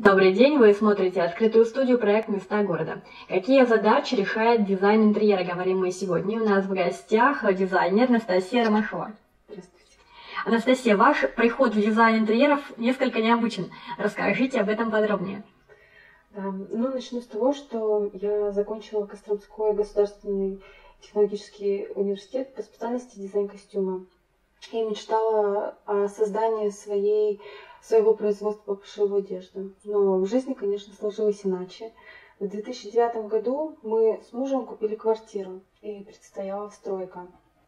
Добрый день, вы смотрите открытую студию проект «Места города». Какие задачи решает дизайн интерьера, говорим мы сегодня. У нас в гостях дизайнер Анастасия Ромашова. Здравствуйте. Анастасия, ваш приход в дизайн интерьеров несколько необычен. Расскажите об этом подробнее. Да, начну с того, что я закончила Костромской государственный технологический университет по специальности дизайн костюма. И мечтала о создании своего производства пошивной одежды. Но в жизни, конечно, сложилось иначе. В 2009 году мы с мужем купили квартиру, и предстояла стройка.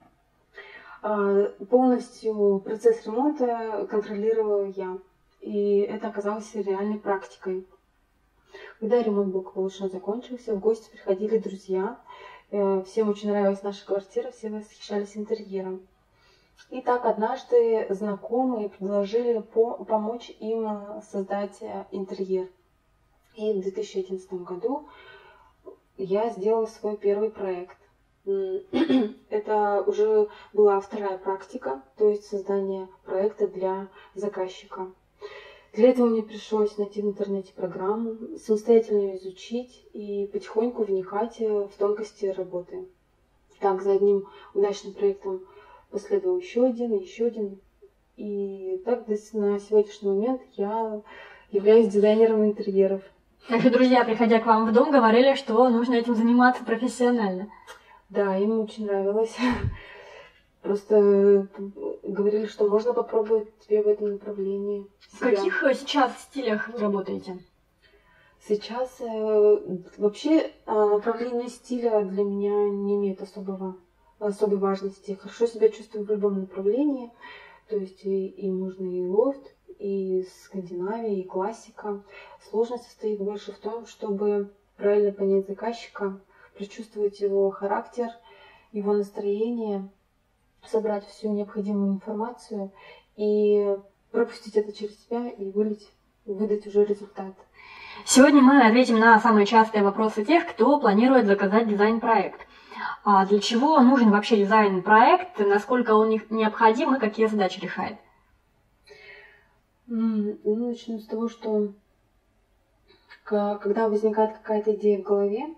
Полностью процесс ремонта контролировала я, и это оказалось реальной практикой. Когда ремонт благополучно закончился, в гости приходили друзья. Всем очень нравилась наша квартира, все восхищались интерьером. И так однажды знакомые предложили помочь им создать интерьер. И в 2011 году я сделала свой первый проект. Это уже была вторая практика, то есть создание проекта для заказчика. Для этого мне пришлось найти в интернете программу, самостоятельно ее изучить и потихоньку вникать в тонкости работы. Так, за одним удачным проектом последовал еще один. И так на сегодняшний момент я являюсь дизайнером интерьеров. Наши друзья, приходя к вам в дом, говорили, что нужно этим заниматься профессионально. Да, им очень нравилось. Просто говорили, что можно попробовать тебе в этом направлении себя. В каких сейчас стилях вы работаете? Сейчас вообще направление стиля для меня не имеет особой важности. Хорошо себя чувствую в любом направлении. То есть и можно и лофт, и Скандинавия, и классика. Сложность состоит больше в том, чтобы правильно понять заказчика, прочувствовать его характер, его настроение, собрать всю необходимую информацию и пропустить это через себя и выдать уже результат. Сегодня мы ответим на самые частые вопросы тех, кто планирует заказать дизайн-проект. А для чего нужен вообще дизайн-проект, насколько он необходим и какие задачи решает? Начну с того, что когда возникает какая-то идея в голове,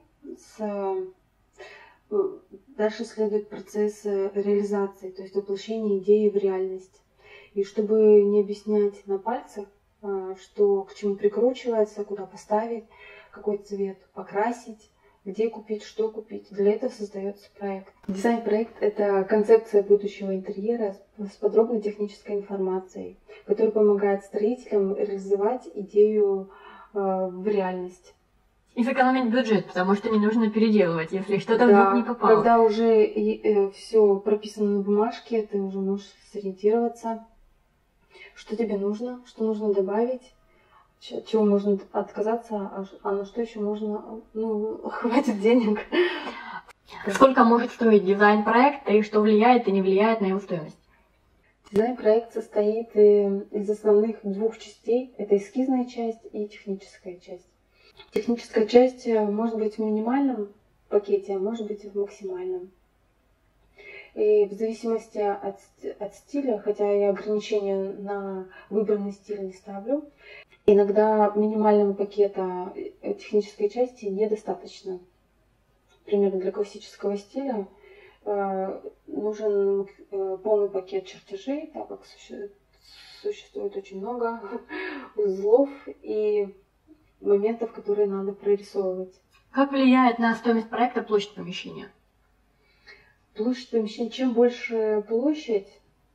дальше следует процесс реализации, то есть воплощения идеи в реальность. И чтобы не объяснять на пальцах, что к чему прикручивается, куда поставить, какой цвет покрасить, где купить, что купить, для этого создается проект. Дизайн-проект – это концепция будущего интерьера с подробной технической информацией, которая помогает строителям реализовать идею в реальность. И сэкономить бюджет, потому что не нужно переделывать, если что-то вдруг не попало. Когда уже все прописано на бумажке, ты уже можешь сориентироваться, что тебе нужно, что нужно добавить, чего можно отказаться, а на что еще можно, хватит денег. Сколько может стоить дизайн-проект и что влияет и не влияет на его стоимость? Дизайн-проект состоит из основных двух частей. Это эскизная часть и техническая часть. Техническая часть может быть в минимальном пакете, а может быть и в максимальном. И в зависимости от стиля, хотя я ограничения на выбранный стиль не ставлю, иногда минимального пакета технической части недостаточно. Например, для классического стиля нужен полный пакет чертежей, так как существует очень много узлов и моментов, которые надо прорисовывать. Как влияет на стоимость проекта площадь помещения? Площадь помещения. Чем больше площадь,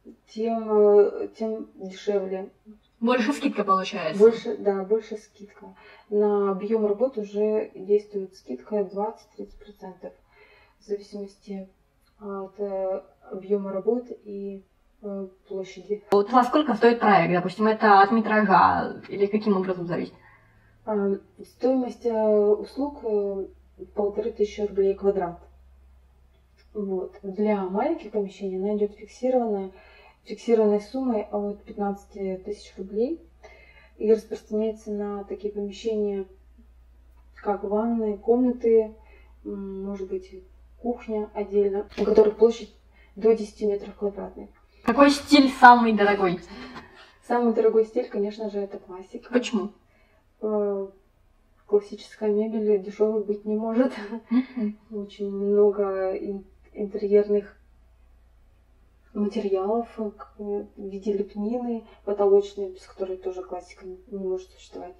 тем дешевле. Больше скидка получается? Больше скидка. На объем работ уже действует скидка 20-30%. В зависимости от объема работ и площади. Вот во сколько стоит проект? Допустим, это от метража или каким образом зависит? Стоимость услуг 1500 рублей квадрат. Вот. Для маленьких помещений она идет фиксированной суммой от 15 тысяч рублей и распространяется на такие помещения, как ванные, комнаты, может быть, кухня отдельно, у которых площадь до 10 метров квадратных. Какой стиль самый дорогой? Самый дорогой стиль, конечно же, это классика. Почему? Классическая мебель дешевой быть не может. Очень много интерьерных материалов в виде лепнины потолочной, без которой тоже классика не может существовать.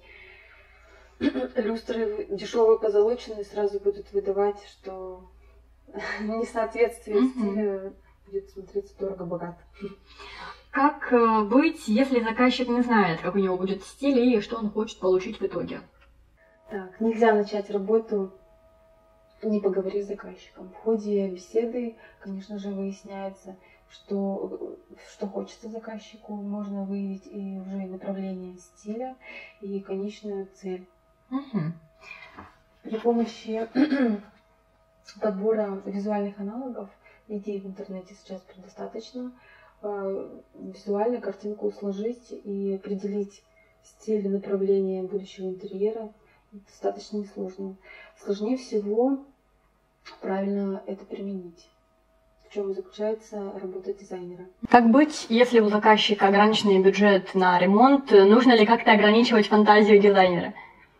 Люстры дешевые позолоченные сразу будут выдавать, что несоответствие стиля будет смотреться дорого-богато. Как быть, если заказчик не знает, как у него будет стиль и что он хочет получить в итоге? Так, нельзя начать работу, не поговорив с заказчиком. В ходе беседы, конечно же, выясняется, что хочется заказчику. Можно выявить и уже направление стиля, и конечную цель. При помощи подбора визуальных аналогов, идей в интернете сейчас предостаточно, визуально картинку сложить и определить стиль и направление будущего интерьера достаточно несложно. Сложнее всего правильно это применить. В чем заключается работа дизайнера. Как быть, если у заказчика ограниченный бюджет на ремонт? Нужно ли как-то ограничивать фантазию дизайнера?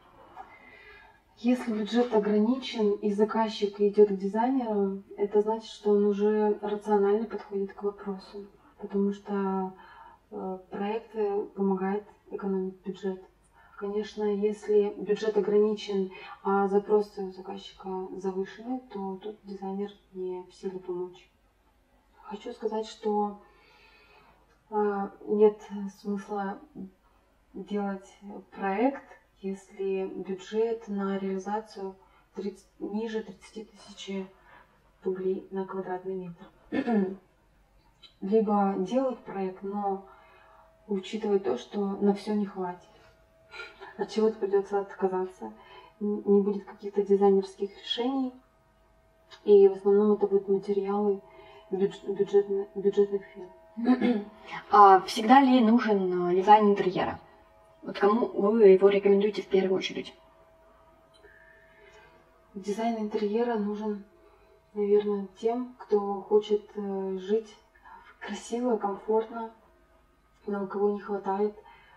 Если бюджет ограничен и заказчик идет к дизайнеру, это значит, что он уже рационально подходит к вопросу, потому что проект помогает экономить бюджет. Конечно, если бюджет ограничен, а запросы у заказчика завышены, то тут дизайнер не в силе помочь. Хочу сказать, что нет смысла делать проект, если бюджет на реализацию ниже 30 тысяч рублей на квадратный метр. Либо делать проект, но учитывать то, что на все не хватит. От чего-то придется отказаться, не будет каких-то дизайнерских решений, и в основном это будут материалы бюджетных фирм. А всегда ли нужен дизайн интерьера? Вот кому вы его рекомендуете в первую очередь? Дизайн интерьера нужен, наверное, тем, кто хочет жить красиво, комфортно, но у кого не хватает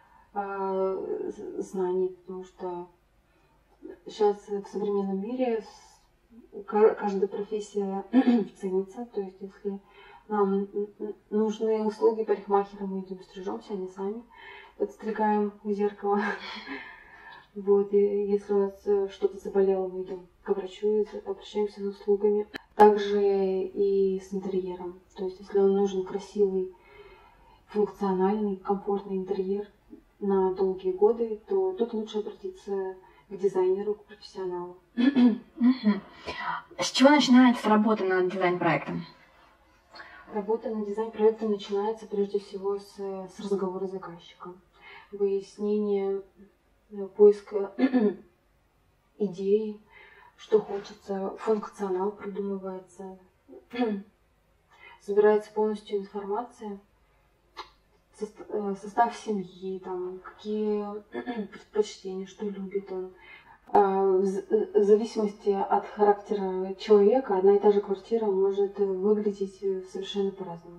знаний, потому что сейчас в современном мире каждая профессия ценится. То есть, если нам нужны услуги парикмахера, мы идем стрижемся, а не сами подстригаем в зеркало. Вот, и если у нас что-то заболело, мы идем к врачу и обращаемся за услугами. Также и с интерьером. То есть, если он нужен красивый, функциональный, комфортный интерьер на долгие годы, то тут лучше обратиться к дизайнеру, к профессионалу. С чего начинается работа над дизайн-проектом? Работа над дизайн-проектом начинается прежде всего с разговора с заказчиком, выяснения, поиска идей, что хочется, функционал продумывается, собирается полностью информация, состав семьи, там, какие предпочтения, что любит он. В зависимости от характера человека одна и та же квартира может выглядеть совершенно по-разному.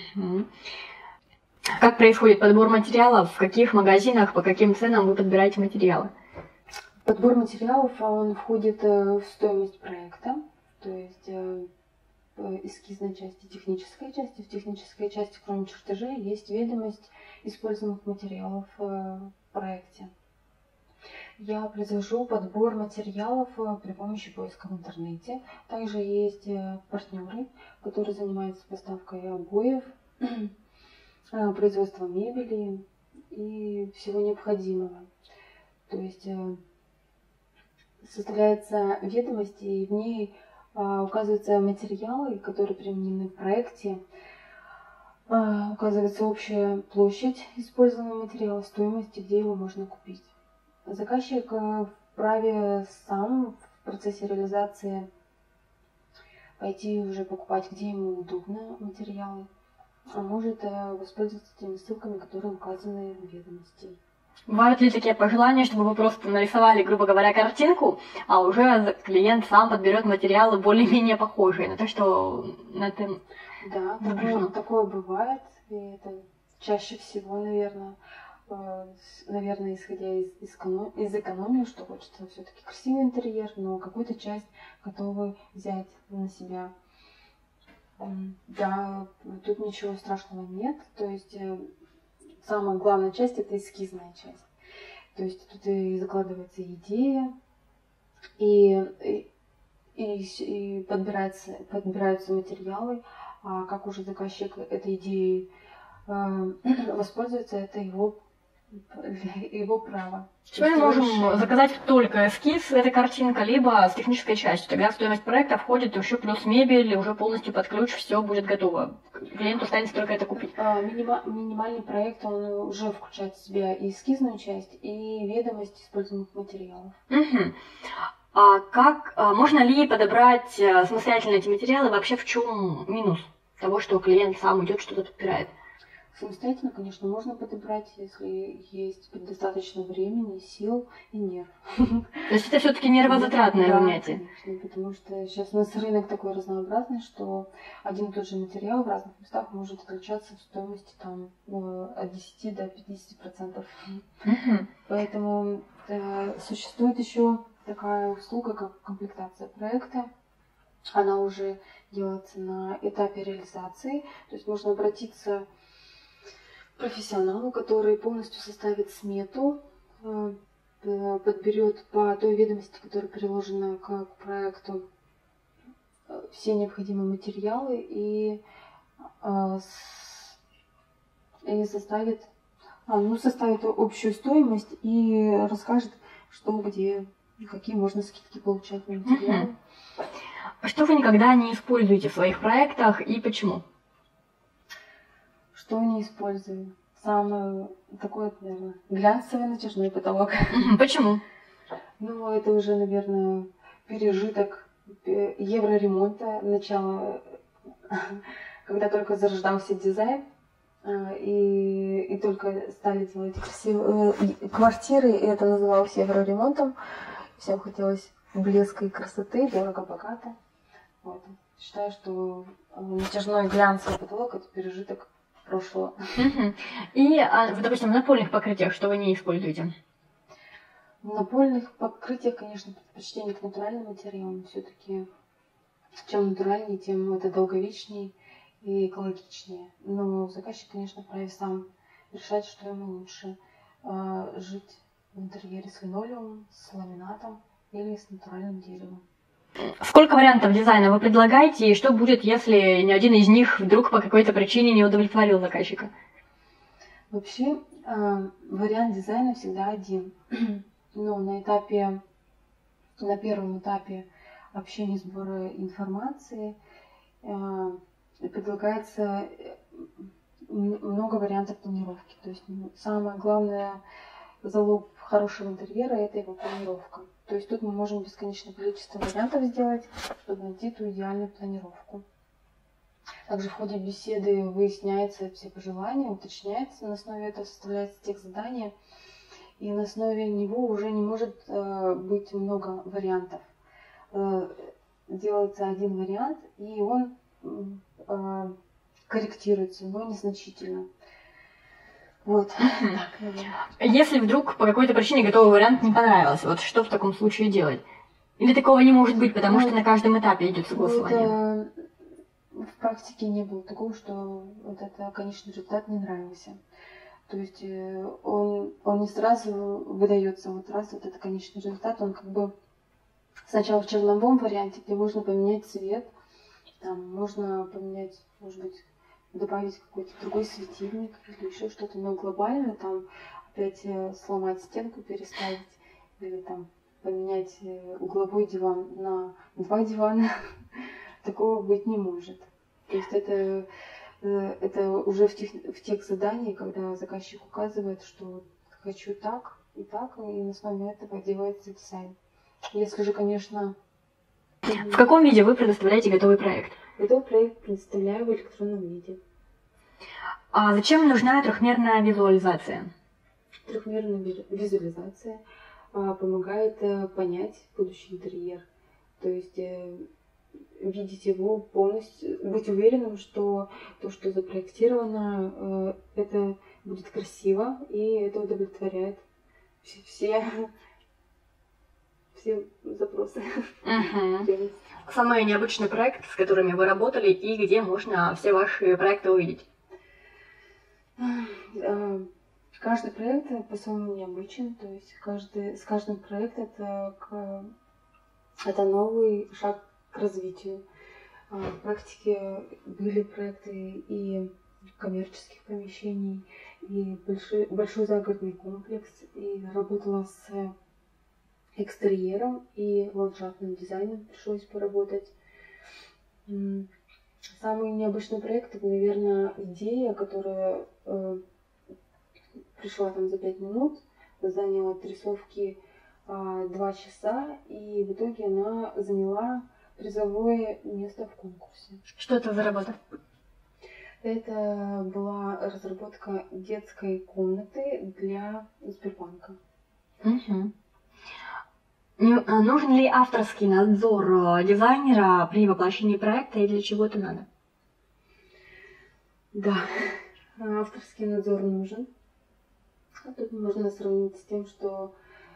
Как происходит подбор материалов? В каких магазинах, по каким ценам вы подбираете материалы? Подбор материалов, он входит в стоимость проекта, то есть эскизной части, технической части. В технической части, кроме чертежей, есть ведомость используемых материалов в проекте. Я произвожу подбор материалов при помощи поиска в интернете. Также есть партнеры, которые занимаются поставкой обоев, производством мебели и всего необходимого. То есть составляется ведомость, и в ней указываются материалы, которые применены в проекте, указывается общая площадь использованного материала, стоимость, где его можно купить. Заказчик вправе сам в процессе реализации пойти уже покупать, где ему удобно материалы, а может воспользоваться теми ссылками, которые указаны в ведомости. Бывают ли такие пожелания, чтобы вы просто нарисовали, грубо говоря, картинку, а уже клиент сам подберет материалы более-менее похожие на то, что на этом... Да, такое бывает, и это чаще всего, наверное. наверное, исходя из экономии, что хочется все-таки красивый интерьер, но какую-то часть готовы взять на себя. Да, тут ничего страшного нет. То есть самая главная часть — это эскизная часть. То есть тут и закладывается идея, и подбираются материалы, а как уже заказчик этой идеей воспользуется, это его право. Мы можем заказать только эскиз, эта картинка, либо с технической частью. Тогда в стоимость проекта входит еще плюс мебель, уже полностью под ключ, все будет готово. Клиенту останется только это купить. Минимальный проект, он уже включает в себя и эскизную часть, и ведомость используемых материалов. Угу. А как можно ли подобрать самостоятельно эти материалы? Вообще в чем минус того, что клиент сам идет что-то подбирает? Самостоятельно, конечно, можно подобрать, если есть достаточно времени, сил и нерв. То есть это все-таки нервозатратное занятие? Конечно, потому что сейчас у нас рынок такой разнообразный, что один и тот же материал в разных местах может отличаться в стоимости там, от 10 до 50%. Поэтому существует еще такая услуга, как комплектация проекта. Она уже делается на этапе реализации, то есть можно обратиться профессионалу, который полностью составит смету, подберет по той ведомости, которая приложена к проекту, все необходимые материалы и составит общую стоимость и расскажет, что, где, какие можно скидки получать на материалы. Что вы никогда не используете в своих проектах и почему? Что не использую? Самый такой, наверное, глянцевый натяжной потолок. Почему? Ну, это уже, наверное, пережиток евроремонта, начало, когда только зарождался дизайн, и только стали делать красивые квартиры, и это называлось евроремонтом. Всем хотелось блеска и красоты, дорого-богато. Вот. Считаю, что натяжной глянцевый потолок — это пережиток прошлого. И, допустим, в напольных покрытиях что вы не используете? В напольных покрытиях, конечно, предпочтение к натуральным материалам. Все-таки чем натуральнее, тем это долговечнее и экологичнее. Но заказчик, конечно, вправе сам решать, что ему лучше: жить в интерьере с линолеумом, с ламинатом или с натуральным деревом. Сколько вариантов дизайна вы предлагаете, и что будет, если ни один из них вдруг по какой-то причине не удовлетворил заказчика? Вообще, вариант дизайна всегда один. Но на первом этапе общения, сбора информации предлагается много вариантов планировки. То есть самое главное залог хорошего интерьера — это его планировка. То есть тут мы можем бесконечное количество вариантов сделать, чтобы найти ту идеальную планировку. Также в ходе беседы выясняются все пожелания, уточняется, на основе этого составляется текст задания, и на основе него уже не может быть много вариантов. Делается один вариант, и он корректируется, но незначительно. Вот. Если вдруг по какой-то причине готовый вариант не понравился, вот что в таком случае делать? Или такого не может быть, потому что на каждом этапе идет согласование? В практике не было такого, что вот это конечный результат не нравился. То есть он не сразу выдается, вот раз вот это конечный результат, он как бы сначала в черновом варианте, где можно поменять цвет, там можно поменять, может быть, добавить какой-то другой светильник или еще что-то, но глобально там опять сломать стенку, переставить или там поменять угловой диван на 2 дивана. Такого быть не может. То есть это уже в тех заданиях, когда заказчик указывает, что хочу так, и на основе этого делается дизайн. Если же, конечно... В каком виде вы предоставляете готовый проект? Готовый проект предоставляю в электронном виде. А зачем нужна трехмерная визуализация? Трехмерная визуализация помогает понять будущий интерьер. То есть видеть его полностью, быть уверенным, что то, что запроектировано, это будет красиво и это удовлетворяет все запросы. Самый необычный проект, с которыми вы работали, и где можно все ваши проекты увидеть? Каждый проект по-своему необычен, то есть с каждым проектом это новый шаг к развитию. В практике были проекты и коммерческих помещений, и большой загородный комплекс, и работала с экстерьером и ландшафтным дизайном пришлось поработать. Самый необычный проект, это, наверное, идея, которая пришла там за 5 минут, заняла отрисовки 2 часа, и в итоге она заняла призовое место в конкурсе. Что это за работа? Это была разработка детской комнаты для Сбербанка. Нужен ли авторский надзор дизайнера при воплощении проекта и для чего это надо? Да, авторский надзор нужен. Тут можно сравнить с тем, что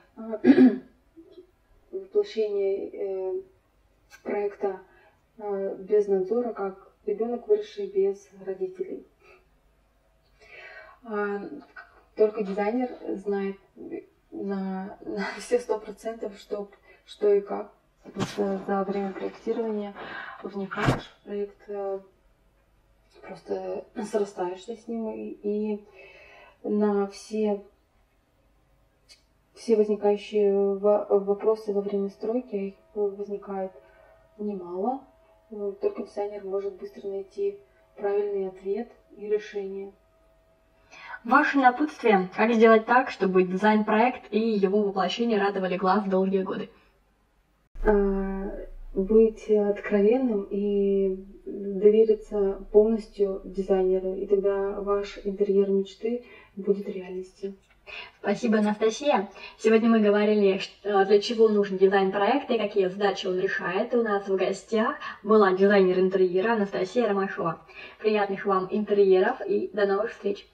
воплощение проекта без надзора, как ребенок, выросший без родителей. Только дизайнер знает на все 100%, что и как. Потому что за время проектирования вникаешь в проект, просто срастаешься с ним, и на все возникающие вопросы во время стройки, их возникает немало. Только дизайнер может быстро найти правильный ответ и решение. Ваше напутствие, как сделать так, чтобы дизайн-проект и его воплощение радовали глаз долгие годы? Быть откровенным и довериться полностью дизайнеру, и тогда ваш интерьер мечты будет реальностью. Спасибо, Анастасия. Сегодня мы говорили, для чего нужен дизайн-проект и какие задачи он решает. И у нас в гостях была дизайнер интерьера Анастасия Ромашова. Приятных вам интерьеров и до новых встреч!